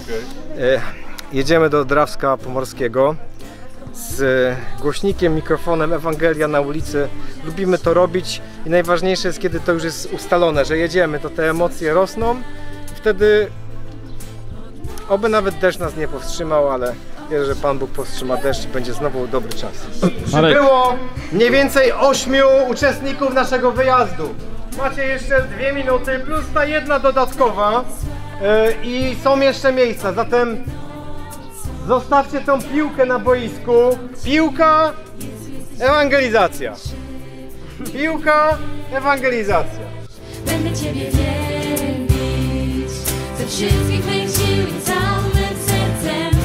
Jedziemy do Drawska Pomorskiego z głośnikiem, mikrofonem, Ewangelia na ulicy. Lubimy to robić i najważniejsze jest, kiedy to już jest ustalone, że jedziemy, to te emocje rosną. Wtedy oby nawet deszcz nas nie powstrzymał, ale wierzę, że Pan Bóg powstrzyma deszcz i będzie znowu dobry czas. Przybyło mniej więcej 8 uczestników naszego wyjazdu. Macie jeszcze 2 minuty plus ta jedna dodatkowa i są jeszcze miejsca, zatem zostawcie tą piłkę na boisku. Piłka, ewangelizacja. Piłka, ewangelizacja. Będę Ciebie wielbić ze wszystkich mych sił i całym sercem.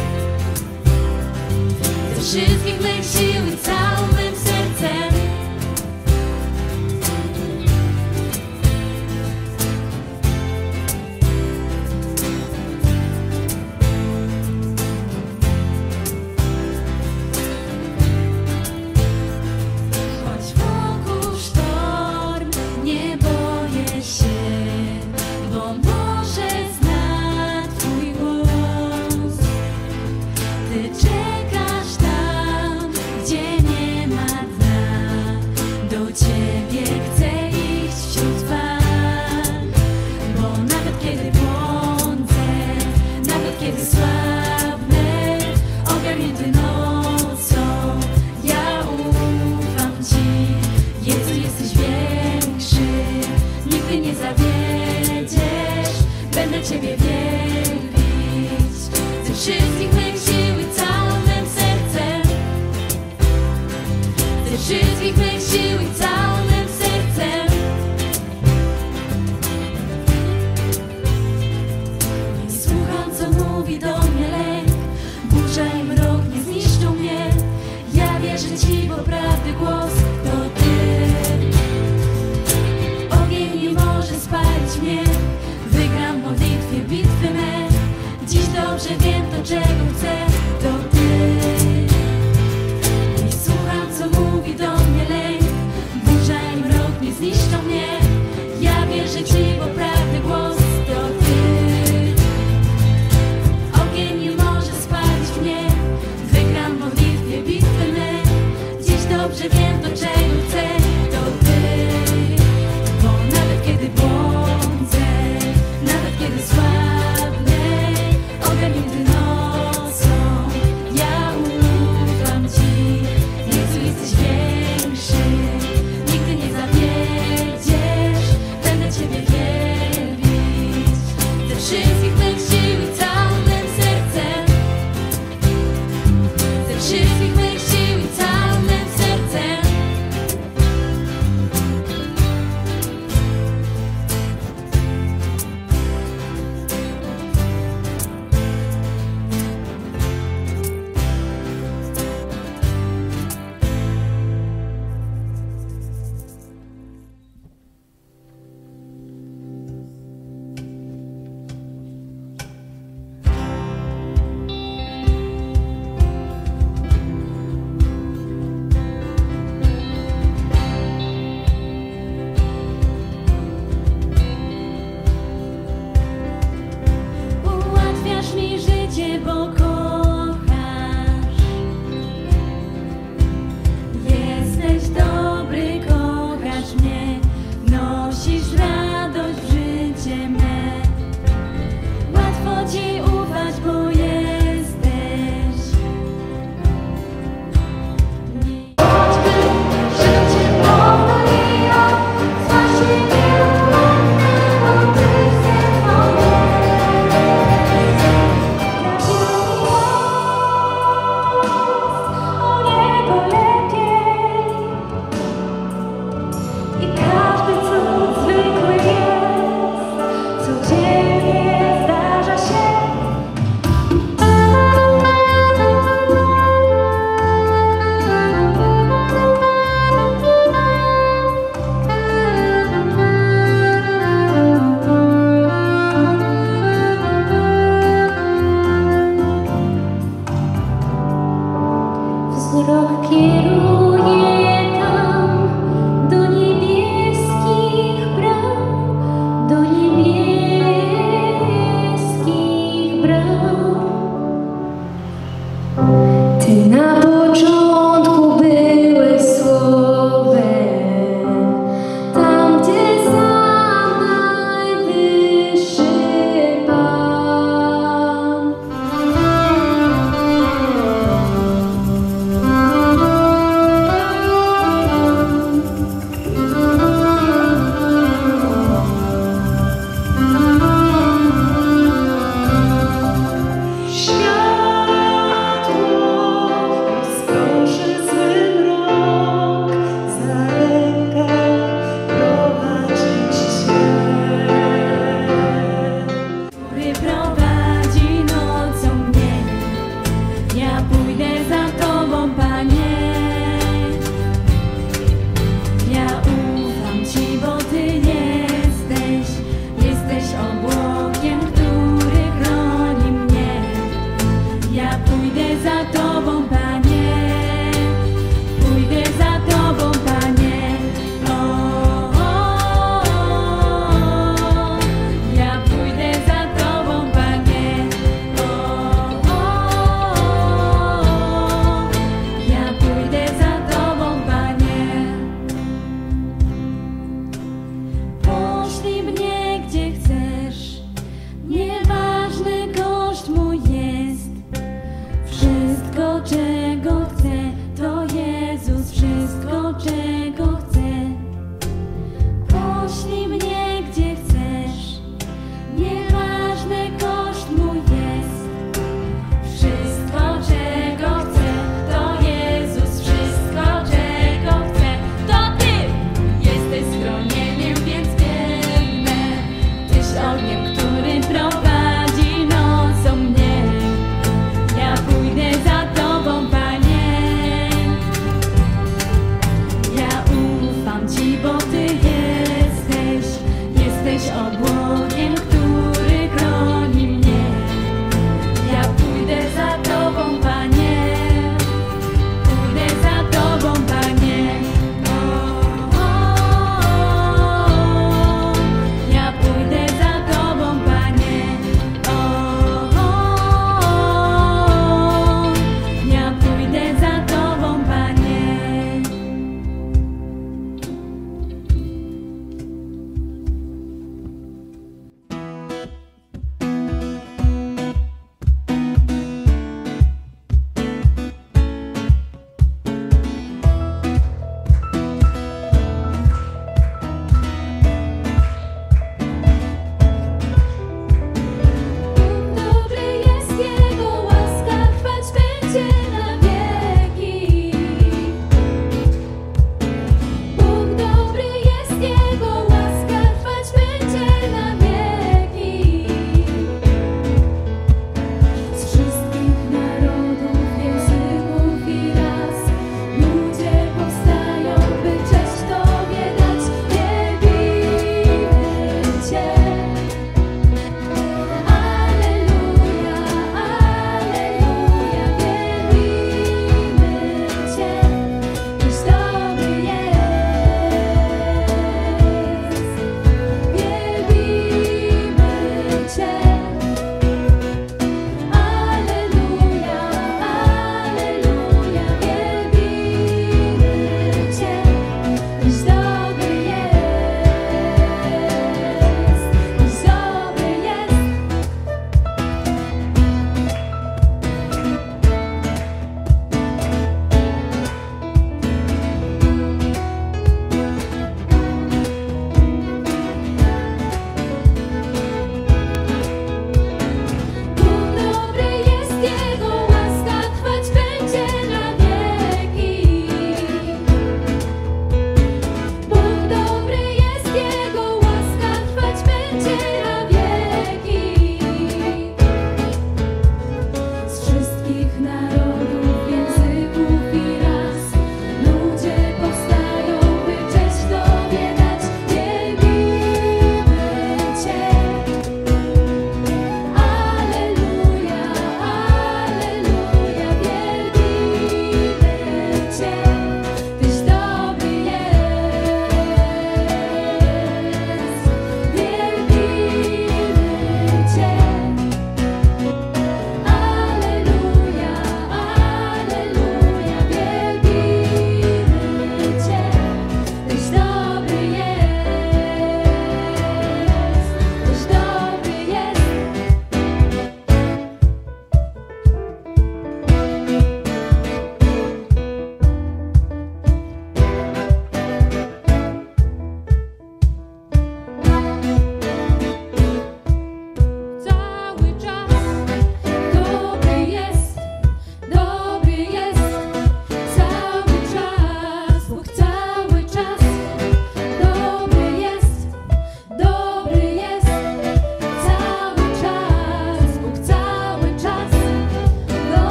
Ze wszystkich mych sił i całym sercem. Będę Ciebie wielbić ze wszystkich mych sił i całym sercem. Ze wszystkich mych sił i całym sercem. Nie słucham, co mówi do mnie lęk. Burza i mrok nie zniszczą mnie. Ja wierzę Ci, bo prawdy głos to Ty. Ogień nie może spalić mnie. Wygram w modlitwie bitwy me. Dziś dobrze wiem to, czego chcę, to Ty. Nie słucham, co mówi do mnie lęk. Burza i mrok nie zniszczą mnie. Ja wierzę Ci, bo prawdy głos to Ty. Ogień nie może spalić mnie. Wygram w modlitwie bitwy me. Dziś dobrze wiem to, czego chcę, to Ty. Bo nawet kiedy błądzę, nawet kiedy słabnę, ogarnięty nocą, ja ufam Ci. Jezu, jesteś większy, nigdy nie zawiedziesz. Będę Ciebie wielbić ze wszystkich mych sił i całym sercem. Ze wszystkich mych sił i całym sercem. Ułatwiasz mi życie, bo kochasz. Jesteś dobry, kochasz mnie. Nosisz radość w życie me. Łatwo Ci ufać, bo jesteś. Choćby życie powaliło, złości nieuchronne, bo Ty ze mną o niebo lepiej. I każdy cud zwykły jest, codziennie zdarza się. Wzrok kieruję tam, do niebieskich bram, do niebieskich